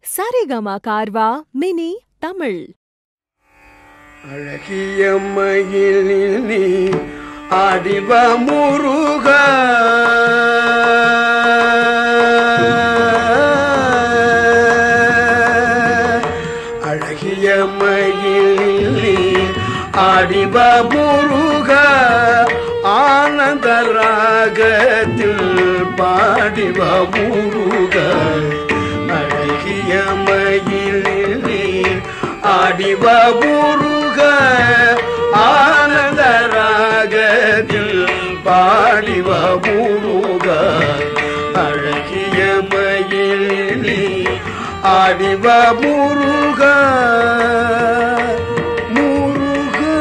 Saregama Carvaan mini Tamil. அழகிய மயிலில் நீ ஆடிவ முருகா, அழகிய மயிலில் நீ ஆடிவ முருகா, ஆனந்த ராகத்தில் பாடிவ முருகா. அழகிய மயிலில் நீ ஆடிவ முருகா, ஆனந்த ராகத்தில் பாடிவ முருகா. அழகிய மயிலில் நீ ஆடிவ முருகா, முருகா.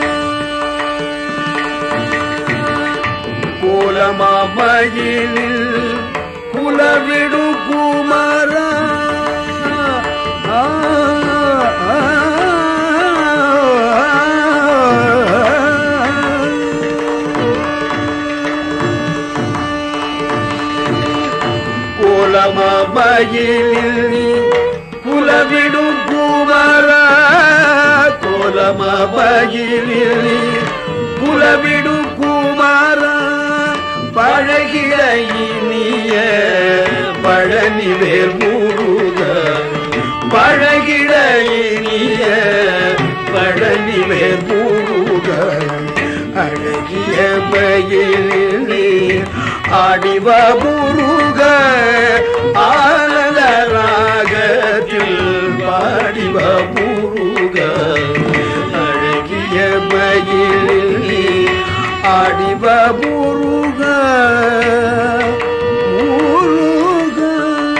கோலமாமயிலில் குலவிடும் குமரா, கோலமாமயிலில் குலவிடும் குமரா, கோலமாமயிலில் குலவிடும் குமரா. பழகிட இனிய பழனிவேல் முருகா, பழகிட இனிய பழனிவேல் முருகா. அழகிய மயிலில் ஆடிவ முருகா, ஆனந்த ராகத்தில் பாடிவ முருகா. அழகிய மயிலில் ஆடிவ முருகா, முருகா.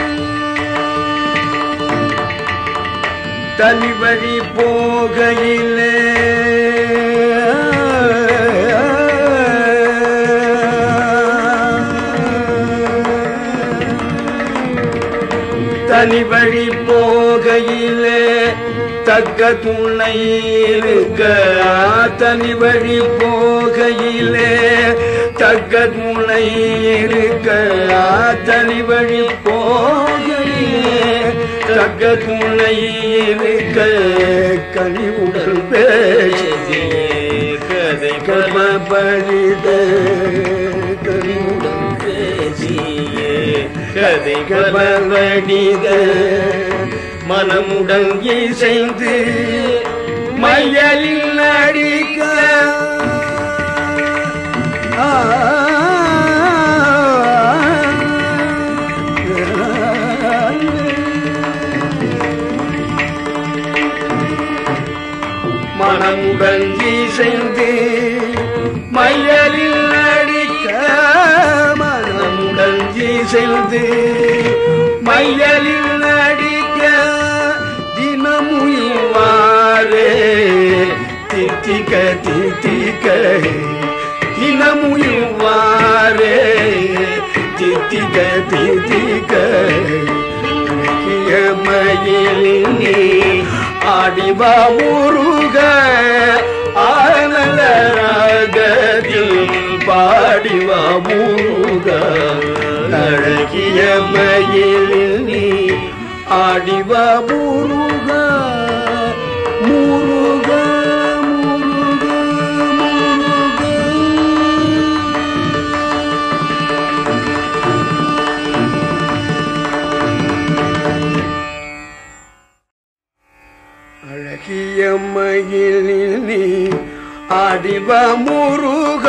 தனி வழி போகையிலே தனி வழி போகையிலே தக்க துணை இருக்க, தனி வழி போகையிலே தக்க துணை இருக்க, தனி வழி போகையிலே தக்க துணை இருக்க. கனிவுடல் பேசியே கதை கர்மபரித, கனிவுடல் பேசியே கதை கர்மபரித. மனமுடன் இசைந்து மையலில் அடிக்க, மனமுடன் இசைந்து மையலில் அடிக்க, மனமுடன் இசைந்து மையலில் அடிக்க. தினமுயிவாரே தித்திக்க தித்திக்க, தினமுயிவாரே தித்திக்க தித்திக்க. அழகிய மயிலில் நீ ஆடிவ முருகா, ஆனந்த ராகத்தில் பாடிவ முருகா. அழகிய மயிலில் நீ ஆடிவ முருகா, முருகா, முருகா, முருகா. அழகிய மயிலில் நீ ஆடிவ முருகா,